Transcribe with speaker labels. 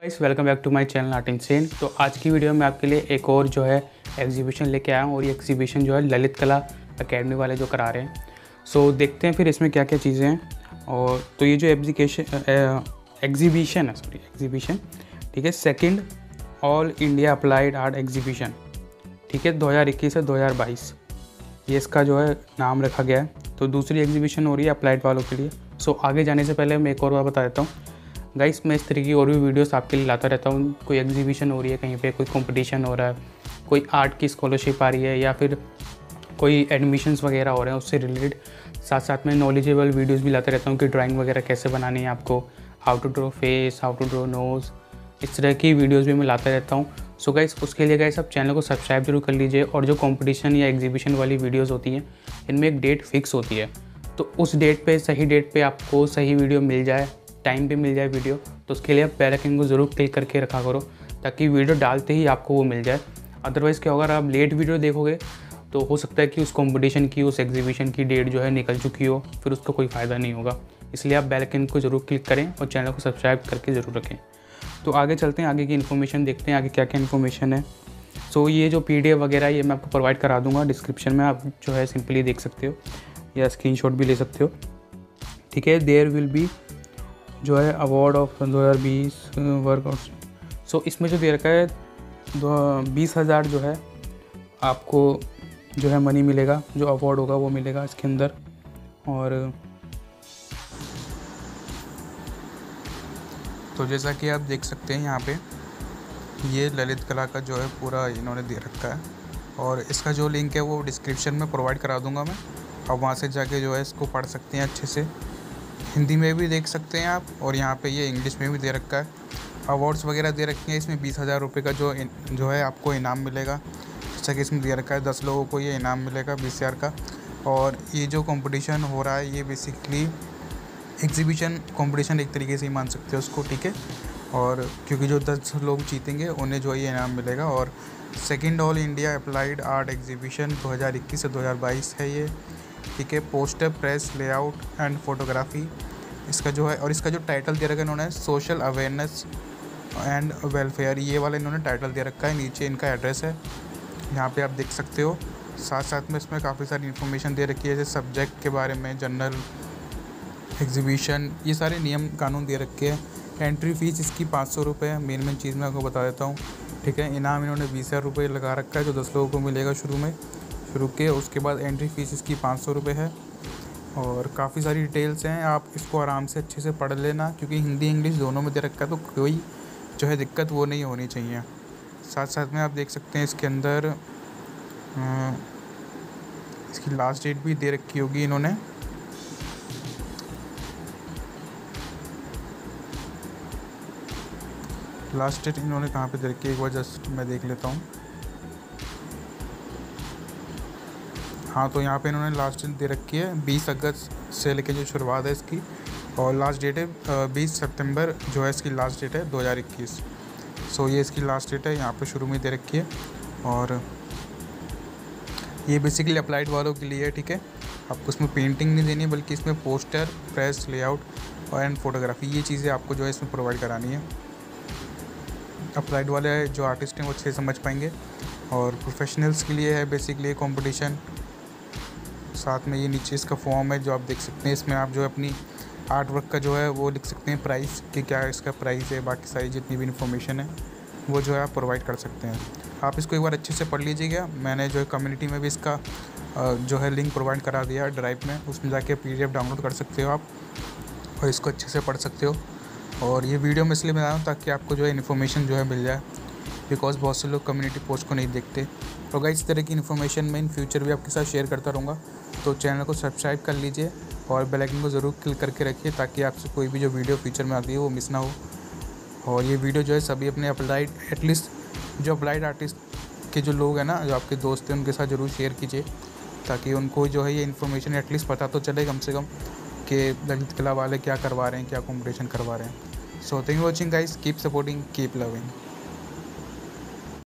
Speaker 1: Guys welcome back to my channel art insane. तो आज की वीडियो में आपके लिए एक और जो है एग्जीबिशन लेके आया हूँ और ये एग्जीबिशन जो है ललित कला एकेडमी वाले जो करा रहे हैं। सो देखते हैं फिर इसमें क्या क्या चीज़ें हैं। और तो ये जो एग्जीबिशन ठीक है, second all India applied art exhibition, ठीक है, 2021 से 2022 ये इसका जो है नाम रखा गया है। तो दूसरी एग्जीबिशन हो रही है अप्लाइड वालों के लिए। सो आगे जाने से पहले मैं एक और बात बता देता हूँ गाइस, मैं इस तरीके की और भी वीडियोस आपके लिए लाता रहता हूँ। कोई एग्जीबिशन हो रही है, कहीं पे कोई कंपटीशन हो रहा है, कोई आर्ट की स्कॉलरशिप आ रही है या फिर कोई एडमिशन्स वगैरह हो रहे हैं, उससे रिलेटेड साथ साथ में नॉलेजेबल वीडियोस भी लाता रहता हूँ कि ड्राइंग वगैरह कैसे बनानी है आपको, how to draw face, how to draw nose, इस तरह की वीडियोज़ भी मैं लाता रहता हूँ। सो गाइस उसके लिए गाइस आप चैनल को सब्सक्राइब जरूर कर लीजिए। और जो कॉम्पिटिशन या एग्जीबिशन वाली वीडियोज़ होती हैं इनमें एक डेट फिक्स होती है, तो उस डेट पे सही डेट पे आपको सही वीडियो मिल जाए, टाइम पे मिल जाए वीडियो। तो उसके लिए आप बेल आइकन को ज़रूर क्लिक करके रखा करो ताकि वीडियो डालते ही आपको वो मिल जाए। अदरवाइज़ क्या होगा, अगर आप लेट वीडियो देखोगे तो हो सकता है कि उस कंपटीशन की, उस एग्जीबिशन की डेट जो है निकल चुकी हो, फिर उसका कोई फ़ायदा नहीं होगा। इसलिए आप बेल आइकन को ज़रूर क्लिक करें और चैनल को सब्सक्राइब करके ज़रूर रखें। तो आगे चलते हैं, आगे की इन्फॉर्मेशन देखते हैं, आगे क्या क्या इन्फॉर्मेशन है। सो ये जो PDF वगैरह ये मैं आपको प्रोवाइड करा दूँगा डिस्क्रिप्शन में, आप जो है सिंपली देख सकते हो या स्क्रीनशॉट भी ले सकते हो, ठीक है। देयर विल बी जो है अवार्ड ऑफ 2020 वर्क। सो इसमें जो दे रखा है 20,000 जो है आपको जो है मनी मिलेगा, जो अवार्ड होगा वो मिलेगा इसके अंदर। और तो जैसा कि आप देख सकते हैं यहाँ पे ये ललित कला का जो है पूरा इन्होंने दे रखा है और इसका जो लिंक है वो डिस्क्रिप्शन में प्रोवाइड करा दूंगा मैं। अब वहाँ से जाके जो है इसको पढ़ सकते हैं अच्छे से, हिंदी में भी देख सकते हैं आप, और यहाँ पे ये इंग्लिश में भी दे रखा है। अवार्ड्स वगैरह दे रखे हैं इसमें। 20,000 रुपये का जो है आपको इनाम मिलेगा, जैसा कि इसमें दे रखा है 10 लोगों को ये इनाम मिलेगा 20,000 का। और ये जो कंपटीशन हो रहा है ये बेसिकली एग्जीबिशन कंपटीशन एक तरीके से ही मान सकते हो उसको, ठीक है। और क्योंकि जो 10 लोग जीतेंगे उन्हें जो है ये इनाम मिलेगा। और second all India applied art exhibition 2021 से 2022 है ये, ठीक है। Poster, press, layout and photography इसका जो है, और इसका जो टाइटल दे रखा है इन्होंने सोशल अवेयरनेस एंड वेलफेयर, ये वाला इन्होंने टाइटल दे रखा है। नीचे इनका एड्रेस है, यहाँ पे आप देख सकते हो। साथ साथ में इसमें काफ़ी सारी इन्फॉर्मेशन दे रखी है, जैसे सब्जेक्ट के बारे में, जनरल एग्जीबिशन, ये सारे नियम कानून दे रखे हैं। एंट्री फ़ीस इसकी 500 रुपये है। मेन चीज़ मैं आपको बता देता हूँ, ठीक है। इनाम इन्होंने 20,000 रुपये लगा रखा है जो 10 लोगों को मिलेगा शुरू के। उसके बाद एंट्री फ़ीस इसकी 500 रुपये है। और काफ़ी सारी डिटेल्स हैं, आप इसको आराम से अच्छे से पढ़ लेना, क्योंकि हिंदी इंग्लिश दोनों में दे रखा है, तो कोई जो है दिक्कत वो नहीं होनी चाहिए। साथ साथ में आप देख सकते हैं इसके अंदर इसकी लास्ट डेट भी दे रखी होगी इन्होंने। लास्ट डेट इन्होंने कहाँ पे दे रखी है, एक बार जस्ट मैं देख लेता हूँ। हाँ, तो यहाँ पे इन्होंने लास्ट डेट दे रखी है 20 अगस्त से लेके जो शुरुआत है इसकी, और लास्ट डेट है 20 सितंबर जो है इसकी लास्ट डेट है 2021। सो ये इसकी लास्ट डेट है, यहाँ पे शुरू में दे रखी है। और ये बेसिकली अप्लाइड वालों के लिए है, ठीक है। आपको इसमें पेंटिंग नहीं देनी, बल्कि इसमें पोस्टर, प्रेस, लेआउट और एंड फोटोग्राफी, ये चीज़ें आपको जो है इसमें प्रोवाइड करानी है। अप्लाइड वाले जो आर्टिस्ट हैं वो अच्छे समझ पाएंगे। और प्रोफेशनल्स के लिए है बेसिकली कंपटीशन। साथ में ये नीचे इसका फॉर्म है जो आप देख सकते हैं, इसमें आप जो है अपनी आर्ट वर्क का जो है वो लिख सकते हैं, प्राइस कि क्या इसका प्राइस है, बाकी सारी जितनी भी इन्फॉर्मेशन है वो जो है आप प्रोवाइड कर सकते हैं। आप इसको एक बार अच्छे से पढ़ लीजिएगा। मैंने जो है कम्युनिटी में भी इसका जो है लिंक प्रोवाइड करा दिया ड्राइव में, उसमें जाके PDF डाउनलोड कर सकते हो आप और इसको अच्छे से पढ़ सकते हो। और ये वीडियो मैं इसलिए बना रहा हूँ ताकि आपको जो है इन्फॉर्मेशन जो है मिल जाए, बिकॉज बहुत से लोग कम्युनिटी पोस्ट को नहीं देखते। तो गाइस इस तरह की इन्फॉर्मेशन मैं इन फ्यूचर भी आपके साथ शेयर करता रहूँगा। तो चैनल को सब्सक्राइब कर लीजिए और बेल आइकन को ज़रूर क्लिक करके रखिए ताकि आपसे कोई भी जो वीडियो फ्यूचर में आती है वो मिस ना हो। और ये वीडियो जो है सभी अपने अप्लाइड, एटलीस्ट जो अप्लाइड आर्टिस्ट के जो लोग हैं ना, जो आपके दोस्त हैं, उनके साथ ज़रूर शेयर कीजिए ताकि उनको जो है ये इन्फॉर्मेशन एटलीस्ट पता तो चले कम से कम कि ललित कला वाले क्या करवा रहे हैं, क्या कॉम्पिटिशन करवा रहे हैं। So thank you watching guys, keep supporting, keep loving.